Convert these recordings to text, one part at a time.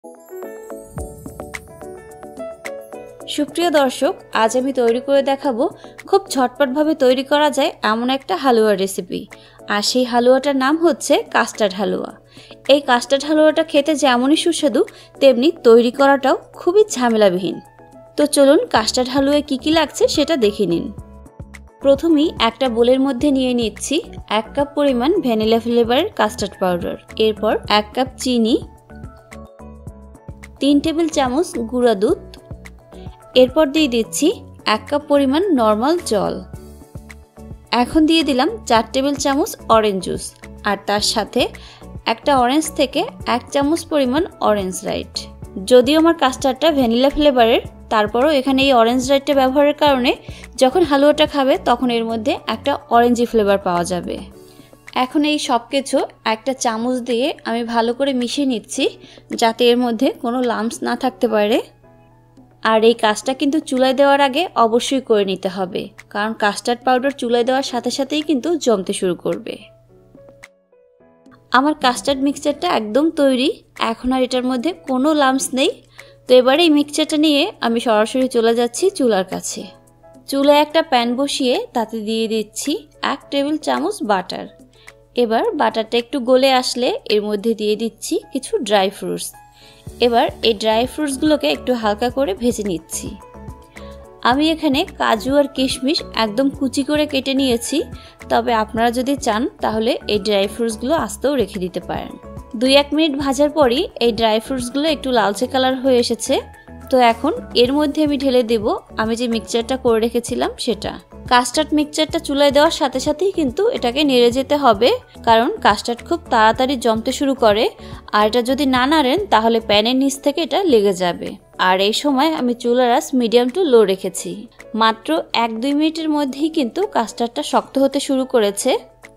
সুপ্রিয় দর্শক, আজ আমি তৈরি করে দেখাবো খুব ঝটপটভাবে তৈরি করা যায় এমন একটা হালুয়ার রেসিপি। আর সেই হালুয়াটার নাম হচ্ছে কাস্টার্ড হালুয়া। এই কাস্টার্ড হালুয়াটা খেতে যেমনই সুস্বাদু, তেমনি তৈরি করাটাও খুবই ঝামেলাবিহীন। তো চলুন কাস্টার্ড হালুয়ায় কী কী লাগছে সেটা দেখে নিন। প্রথমেই একটা বোলের মধ্যে নিয়ে নিচ্ছি 1 কাপ পরিমাণ ভ্যানিলা ফ্লেভারের কাস্টার্ড পাউডার, এরপর 1 কাপ চিনি, 3 টেবিল চামচ গুঁড়া দুধ, এরপর দিয়ে দিচ্ছি 1 কাপ পরিমাণ নর্মাল জল। এখন দিয়ে দিলাম 4 টেবিল চামচ অরেঞ্জ জুস, আর তার সাথে একটা অরেঞ্জ থেকে 1 চামচ পরিমাণ অরেঞ্জ রাইট। যদিও আমার কাস্টার্ডটা ভ্যানিলা ফ্লেভারের, তারপরও এখানে এই অরেঞ্জ রাইটটা ব্যবহারের কারণে যখন হালুয়াটা খাবে তখন এর মধ্যে একটা অরেঞ্জি ফ্লেভার পাওয়া যাবে। এখন এই সব কিছু একটা চামচ দিয়ে আমি ভালো করে মিশিয়ে নিচ্ছি, যাতে এর মধ্যে কোনো লাম্পস না থাকতে পারে। আর এই কাজটা কিন্তু চুলায় দেওয়ার আগে অবশ্যই করে নিতে হবে, কারণ কাস্টার্ড পাউডার চুলায় দেওয়ার সাথে সাথেই কিন্তু জমতে শুরু করবে। আমার কাস্টার্ড মিক্সচারটা একদম তৈরি, এখন আর এটার মধ্যে কোনো লাম্পস নেই। তো এবারে এই মিক্সচারটা নিয়ে আমি সরাসরি চলে যাচ্ছি চুলার কাছে। চুলায় একটা প্যান বসিয়ে তাতে দিয়ে দিচ্ছি 1 টেবিল চামচ বাটার। এবার বাটারটা একটু গলে আসলে এর মধ্যে দিয়ে দিচ্ছি কিছু ড্রাই ফ্রুটস। এবার এই ড্রাই ফ্রুটসগুলোকে একটু হালকা করে ভেজে নিচ্ছি। আমি এখানে কাজু আর কিশমিশ একদম কুচি করে কেটে নিয়েছি, তবে আপনারা যদি চান তাহলে এই ড্রাই ফ্রুটসগুলো আস্তেও রেখে দিতে পারেন। 2-1 মিনিট ভাজার পরই এই ড্রাই ফ্রুটসগুলো একটু লালচে কালার হয়ে এসেছে। তো এখন এর মধ্যে আমি ঢেলে দেব আমি যে মিক্সচারটা করে রেখেছিলাম সেটা। কাস্টার্ড মিক্সচারটা চুলায় দেওয়ার সাথে সাথেই কিন্তু এটাকে নেড়ে যেতে হবে, কারণ কাস্টার্ড খুব তাড়াতাড়ি জমতে শুরু করে, আর এটা যদি না নাড়েন তাহলে প্যানের নিচ থেকে এটা লেগে যাবে। আর এই সময় আমি চুলার আঁচ মিডিয়াম টু লো রেখেছি। মাত্র 1-2 মিনিটের মধ্যেই কিন্তু কাস্টার্ডটা শক্ত হতে শুরু করেছে।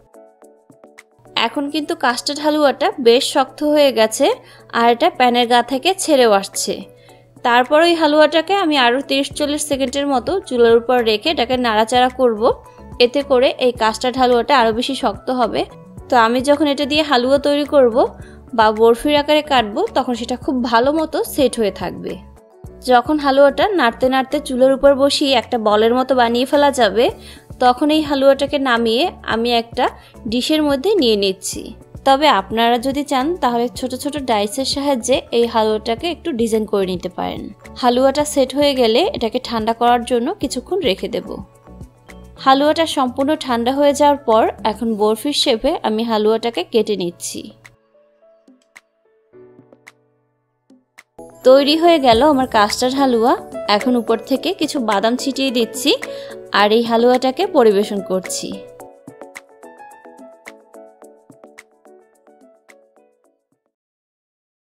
এখন কিন্তু কাস্টার্ড হালুয়াটা বেশ শক্ত হয়ে গেছে, আর এটা প্যানের গা থেকে ছেড়েও আসছে। তারপর ওই হালুয়াটাকে আমি আরও 30-40 সেকেন্ডের মতো চুলার উপর রেখে এটাকে নাড়াচাড়া করব, এতে করে এই কাস্টার্ড হালুয়াটা আরও বেশি শক্ত হবে। তো আমি যখন এটা দিয়ে হালুয়া তৈরি করব বা বরফির আকারে কাটবো, তখন সেটা খুব ভালো মতো সেট হয়ে থাকবে। যখন হালুয়াটা নাড়তে নাড়তে চুলার উপর বসিয়ে একটা বলের মতো বানিয়ে ফেলা যাবে, তখন এই হালুয়াটাকে নামিয়ে আমি একটা ডিশের মধ্যে নিয়ে নিচ্ছি। তবে আপনারা যদি চান তাহলে ছোট ছোট ডাইসের সাহায্যে এই হালুয়াটাকে একটু ডিজাইন করে নিতে পারেন। হালুয়াটা সেট হয়ে গেলে এটাকে ঠান্ডা করার জন্য কিছুক্ষণ রেখে দেব। হালুয়াটা সম্পূর্ণ ঠান্ডা হয়ে যাওয়ার পর এখন বরফির শেপে আমি হালুয়াটাকে কেটে নিচ্ছি। তৈরি হয়ে গেল আমার কাস্টার্ড হালুয়া। এখন উপর থেকে কিছু বাদাম ছিটিয়ে দিচ্ছি আর এই হালুয়াটাকে পরিবেশন করছি।